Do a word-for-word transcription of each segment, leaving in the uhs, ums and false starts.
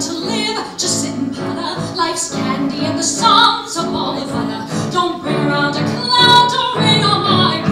to live, just sit and patter. Life's candy and the song's a ball of fire. Don't bring around a cloud to rain on my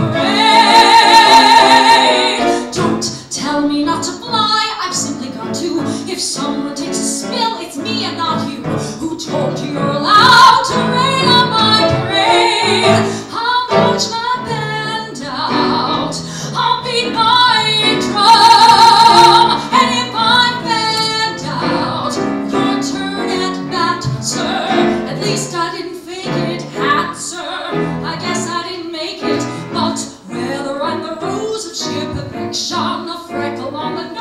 parade. Don't tell me not to fly, I've simply got to. If someone takes a spill, it's me and not you. Who told you you're allowed to rain on my parade? I'll march my band out, I'll beat my drum, and if I'm banned out, your turn at bat, sir. At least I didn't fake it, hat, sir. I guess I didn't make it, but whether I'm the rose of sheer perfection, a freckle on the nose,